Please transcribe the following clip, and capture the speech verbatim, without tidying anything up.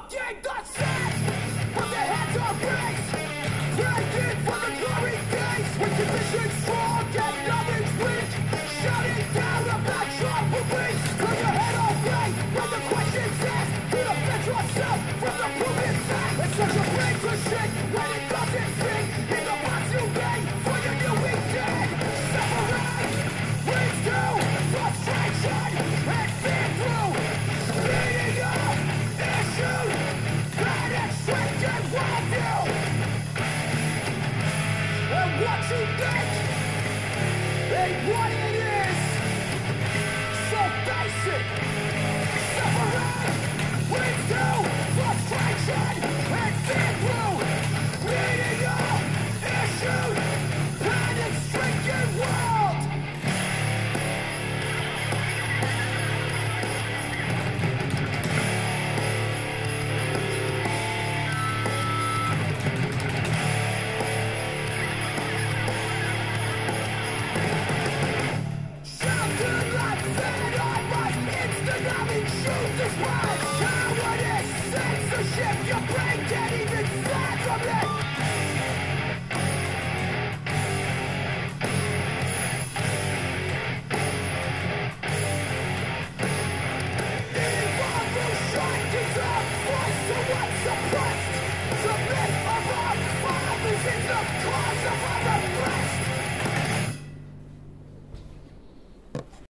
fucking the set. But their heads are raised, praying for the glory days. When conditions strong and nothing's weak, shouting down about trouble beats. Turn your head away when the question's asked. To defend yourself from the proven fact. It's such a brain to shake when it doesn't fit in the box you made for your new weekend. Separate, leads to frustration and fear through speeding up issues that extract and worldview. And what you think ain't what it is. So basic.